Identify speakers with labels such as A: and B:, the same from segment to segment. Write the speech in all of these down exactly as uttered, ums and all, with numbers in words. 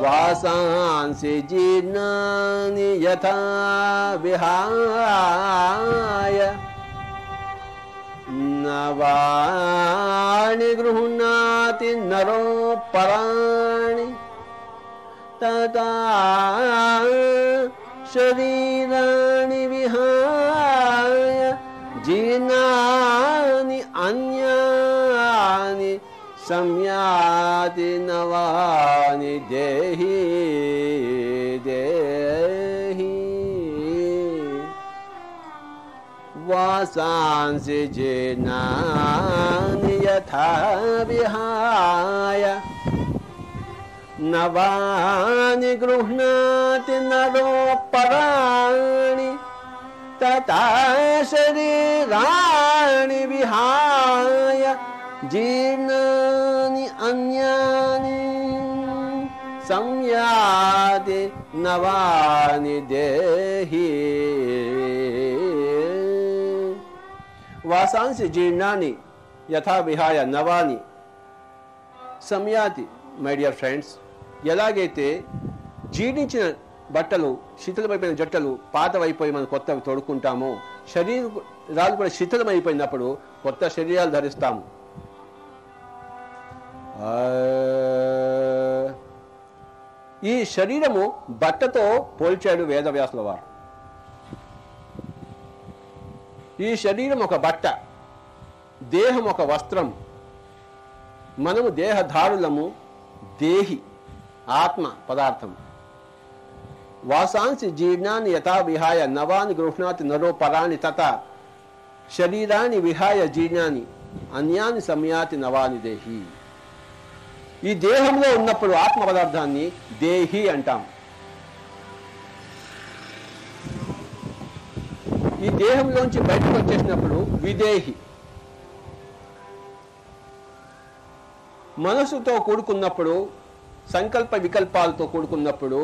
A: వాసాంసి జీర్ణాని యథా విహాయ నవాని గృహ్ణాతి నరో పరాణి తదా శరీరాణి విహాయ జీర్ణాని అన్యాని సంయాతి నవాని దేహి దేహి వాసాంసి జీర్ణాని యథా విహాయ నవాని గృహ్ణాతి నరో పరాణి తతా శరీరాణి విహాయ జీర్ణాని అన్యాని సంయాతి నవాని దేహి వాసాంసి జీర్ణాని యథా విహాయ నవాని సంయాతి. మై డియర్ ఫ్రెండ్స్, ఎలాగైతే జీర్ణించిన బట్టలు శిథిలమైపోయిన జట్టలు పాతవైపోయి మనం కొత్తవి తొడుక్కుంటామో, శరీరాలు కూడా శిథిలమైపోయినప్పుడు కొత్త శరీరాలు ధరిస్తాము. ఈ శరీరము బట్టతో పోల్చాడు వేదవ్యాసుల వారు. ఈ శరీరం ఒక బట్ట, దేహం ఒక వస్త్రం. మనము దేహధారులము, దేహి ఆత్మ పదార్థం. వాసాంసి జీర్ణాన్ని యథా విహాయ నవాని గృహ్ణాతి నరో పరాణి తథా శరీరాన్ని విహాయ జీర్ణాన్ని అన్యాని సంయాతి నవాని దేహి. ఈ దేహంలో ఉన్నప్పుడు ఆత్మ పదార్థాన్ని దేహి అంటాం. ఈ దేహంలోంచి బయటకు వచ్చేసినప్పుడు విదేహి. మనసుతో కూడుకున్నప్పుడు, సంకల్ప వికల్పాలతో కూడుకున్నప్పుడు,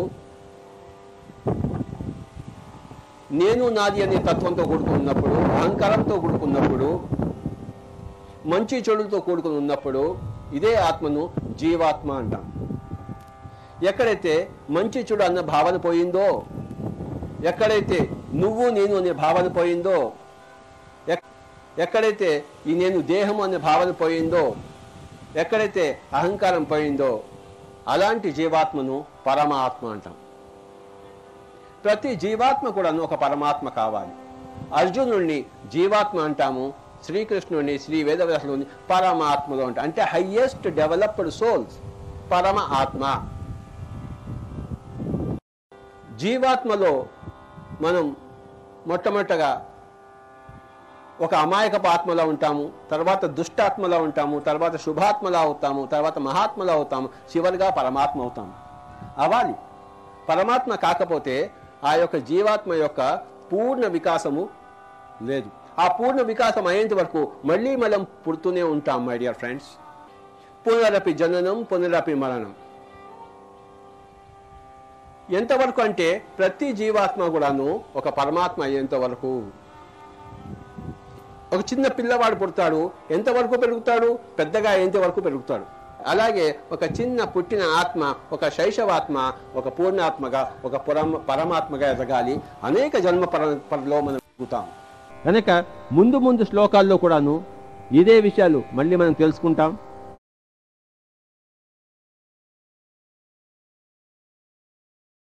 A: నేను నాది అనే తత్వంతో కూడుకున్నప్పుడు, అహంకారంతో కూడుకున్నప్పుడు, మంచి చెడులతో కూడుకుని ఉన్నప్పుడు ఇదే ఆత్మను జీవాత్మ అంటాం. ఎక్కడైతే మంచి చెడు అన్న భావన పోయిందో, ఎక్కడైతే నువ్వు నేను అనే భావన పోయిందో, ఎక్కడైతే ఈ నేను దేహం అనే భావన పోయిందో, ఎక్కడైతే అహంకారం పోయిందో అలాంటి జీవాత్మను పరమాత్మ అంటాం. ప్రతి జీవాత్మ కూడా ఒక పరమాత్మ కావాలి. అర్జునుడిని జీవాత్మ అంటాము, శ్రీకృష్ణుడిని శ్రీ వేదవ్యాసుని పరమాత్మలో అంటాం. అంటే హైయెస్ట్ డెవలప్డ్ సోల్స్ పరమ ఆత్మ. జీవాత్మలో మనం మొట్టమొదటగా ఒక అమాయకపు ఆత్మలో ఉంటాము, తర్వాత దుష్టాత్మలో ఉంటాము, తర్వాత శుభాత్మలో అవుతాము, తర్వాత మహాత్మలో అవుతాము, చివరిగా పరమాత్మ అవుతాము. అవ్వాలి. పరమాత్మ కాకపోతే ఆ యొక్క జీవాత్మ యొక్క పూర్ణ వికాసము లేదు. ఆ పూర్ణ వికాసం అయ్యేంత వరకు మళ్ళీ మనం పుడుతూనే ఉంటాం. మై డియర్ ఫ్రెండ్స్, పునరపి జననం పునరపి మరణం. ఎంతవరకు అంటే ప్రతి జీవాత్మ కూడాను ఒక పరమాత్మ అయ్యేంత వరకు. ఒక చిన్న పిల్లవాడు పుడతాడు, ఎంతవరకు పెరుగుతాడు? పెద్దగా అయ్యేంత వరకు పెరుగుతాడు. అలాగే ఒక చిన్న పుట్టిన ఆత్మ, ఒక శైశవాత్మ, ఒక పూర్ణాత్మగా, ఒక పురమ పరమాత్మగా ఎదగాలి. అనేక జన్మ పరంపరలో మనం ఎదుగుతాం. కనుక ముందు ముందు శ్లోకాల్లో కూడాను ఇదే విషయాలు మళ్ళీ మనం తెలుసుకుంటాం.